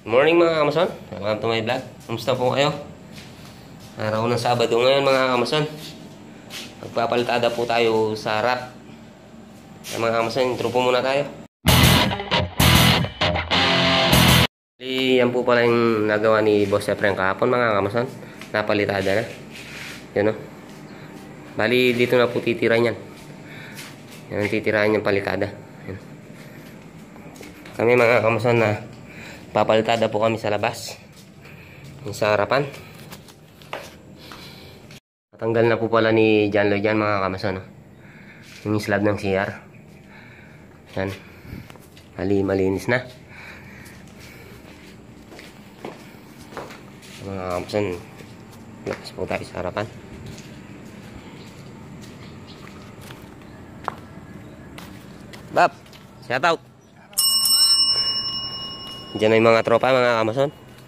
Good morning mga kamason. Welcome to my vlog. Kumusta po kayo? Araw ng Sabado ngayon mga kamason. Magpapalitada po tayo sa harap. Mga kamason, intro po muna tayo. Yan po pala yung nagawa ni Boss Efren kahapon mga kamason. Napalitada na. Yan o. Bali dito na po titirahan yan. Yan ang titirahan yung palitada. Yan. Kami mga kamason na papalitada po kami sa labas. Yung sa harapan. Natanggal na po pala ni John Lloyd yan mga kamason. Yung slab ng CR. Yan. Malinis na. Mga kamason, labas po tayo sa harapan. Bab, shout out. Diyan na yung mga tropa mga kamason.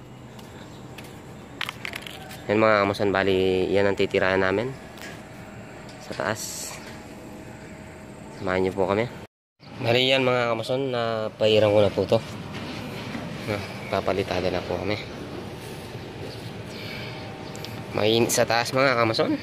Yan mga kamason, bali yan ang titirahan namin sa taas. Samahan niyo po kami. Bali yan mga kamason, napahirang ko na po to. Papalitada na po kami. Mainit sa taas mga kamason.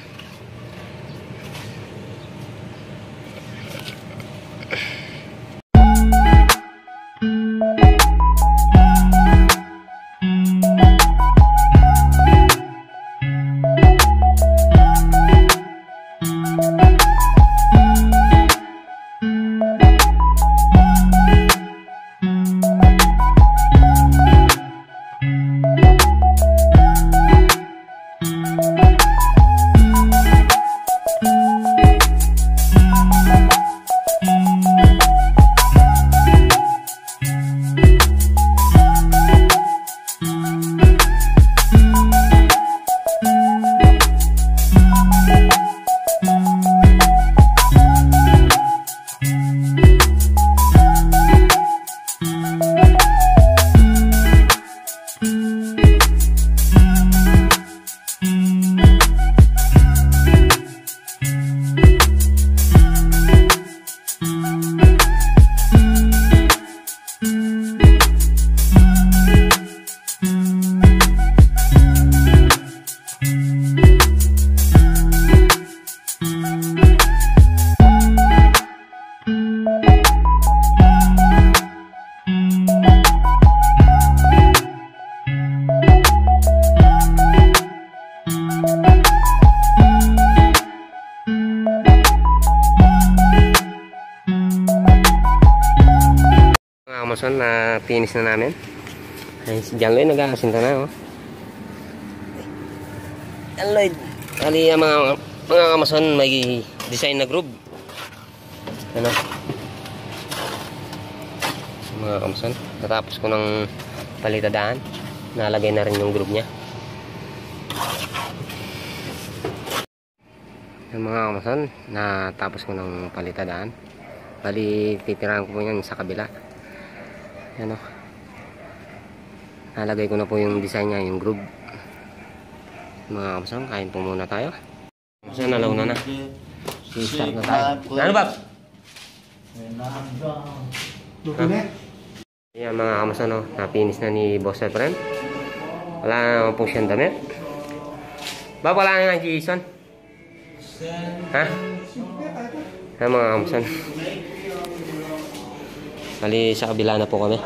Na finish na namin. Ay, si John Lloyd nag-aasinta na John Lloyd. Ali ang mga kamason may design na groove. Ano? Mga kamason, natapos ko ng palitadaan. Nalagay na rin yung groove niya. Yung mga kamason, natapos ko ng palitadaan. Bali, titirahan ko po yan sa kabila. Ano, nalagay ko na po yung design niya, yung groove. Mga kamason, kain po muna tayo. Kamason, nalaw na. Start na tayo. Ano ba? Ayan mga kamason, na-finish na ni Boss Efren. Wala na naman po siyang damit. Ba, wala na nga Jason? Ha? Ayan mga kamason. Bali sa kabila na po kami.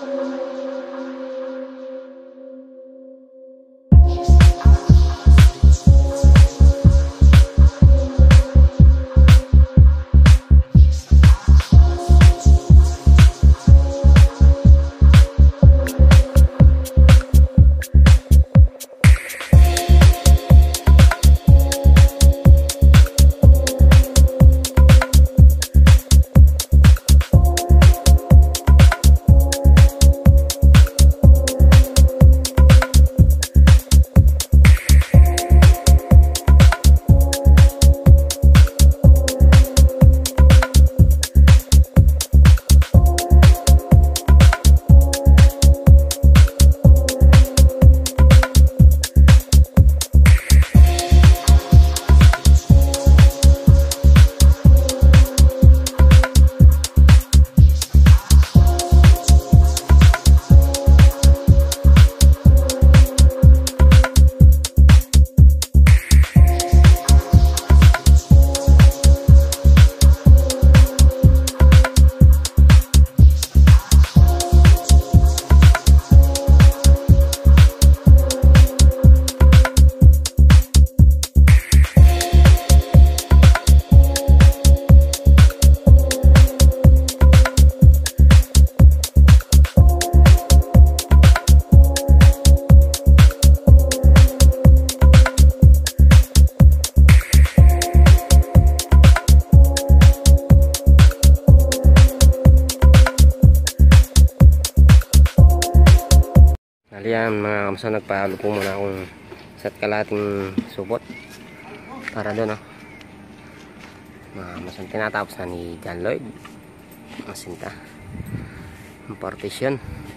Yan mga kamsa, nagpahalo po muna akong isa't kalating supot para doon, oh. Mga kamsa, tinatapos na ni John Lloyd ang sinta, ang partition.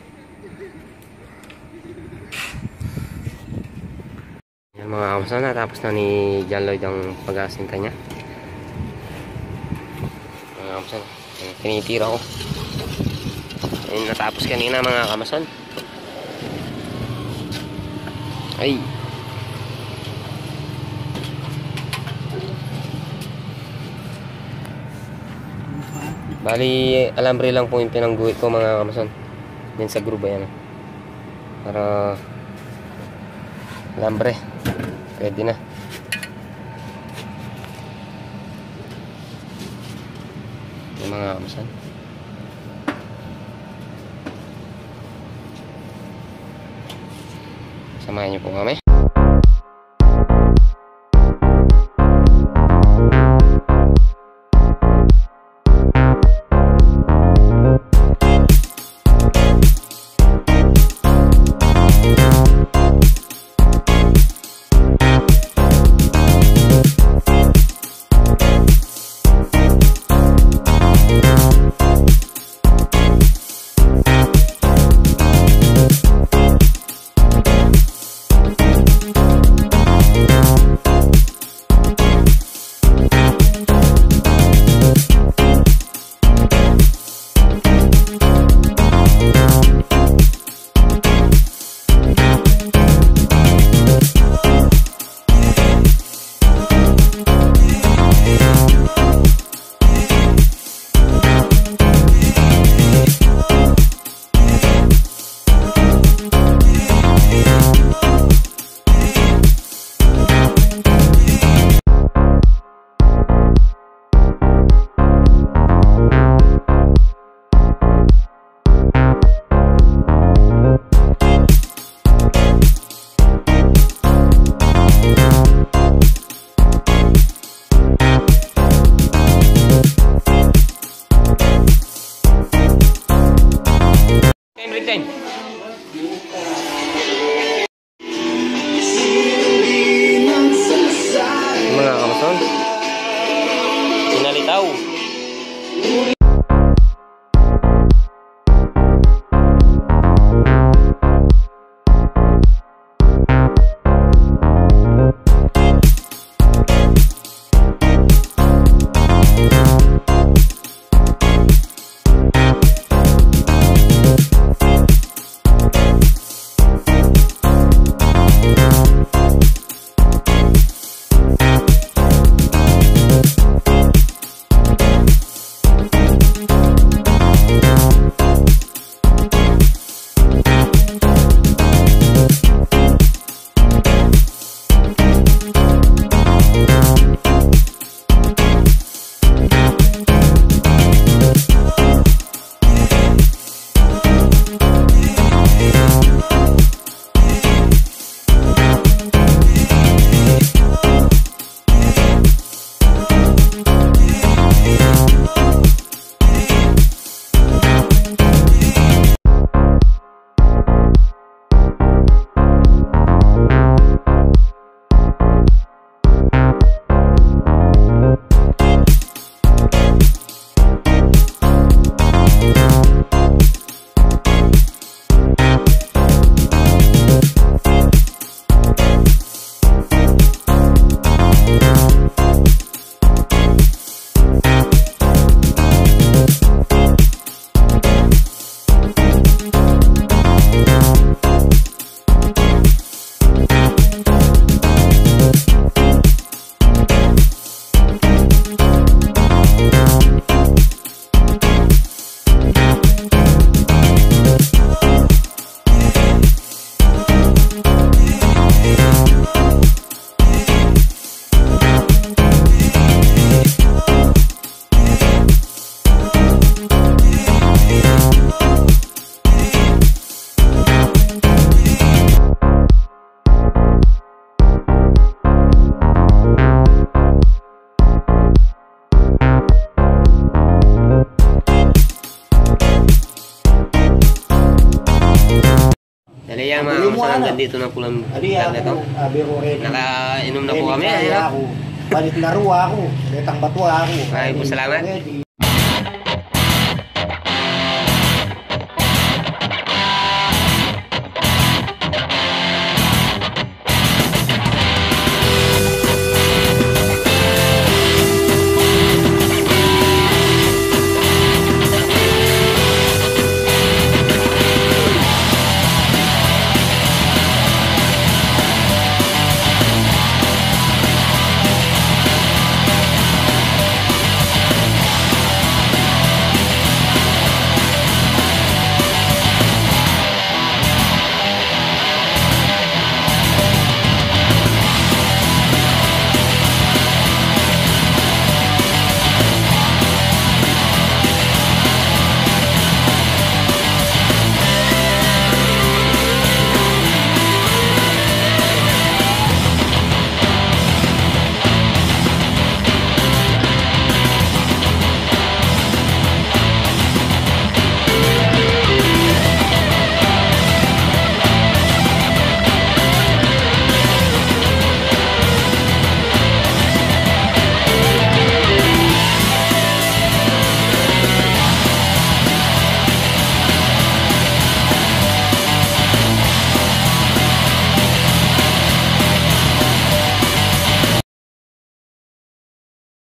Yan mga kamsa, natapos na ni John Lloyd ang pag-asinta niya. Mga kamsa, tinitira ko. Ayun, natapos kanina mga kamason. Ay, bali alambre lang po yung pinangguhit ko mga kamason din sa gruba yan, para alambre pwede na. Yung mga kamason, samahan niyo po kami. Mga kamason, pinalitaw. Kaya mga kamusta hanggang dito na po lang vlog na ito. Nakainom na po kami. Balik laro ako. Betang bato ako. Maraming po salamat.